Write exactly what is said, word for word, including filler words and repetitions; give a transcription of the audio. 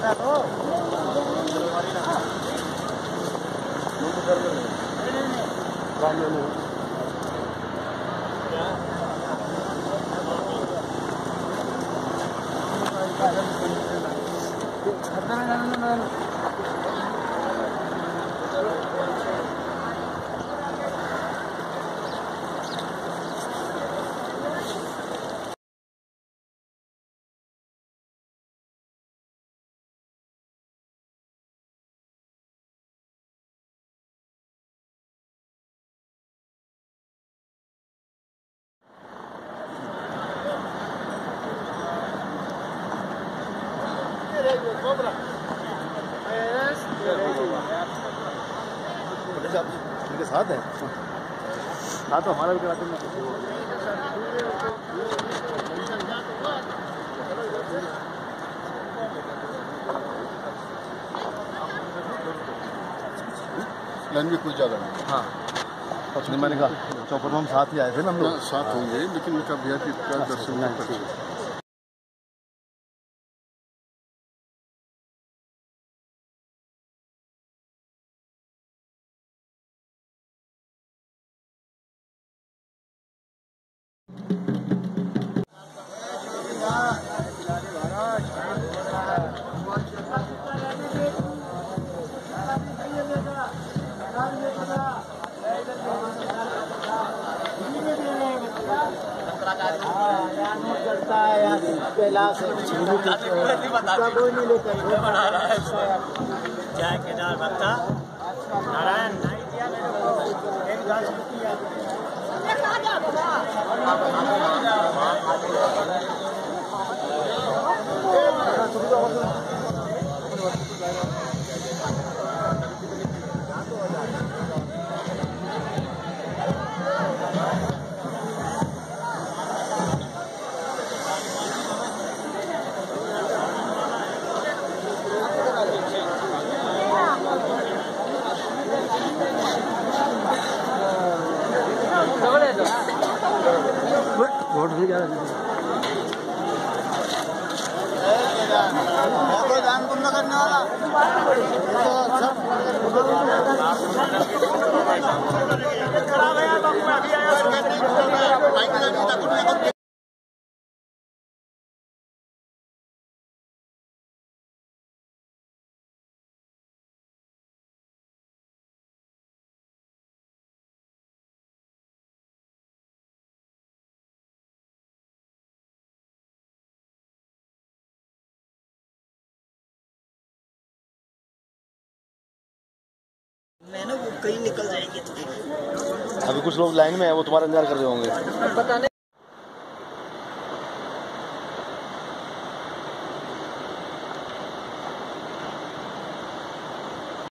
इनके साथ है, साथ तो हमारा भी कराते हैं। लाइन भी कुछ ज़्यादा नहीं। हाँ, और मैंने कहा चौपर में हम साथ ही आए थे ना, हम लोग साथ होंगे, लेकिन उनका भैया की दर्शन नहीं कर। जय केदार भक्ता नारायण रोड भी जा रहा है। दान पुण्य करने वाला मैं ना वो कहीं निकल जाएगी। अभी कुछ लोग लाइन में है, वो तुम्हारा इंतजार कर रहे होंगे। पता नहीं।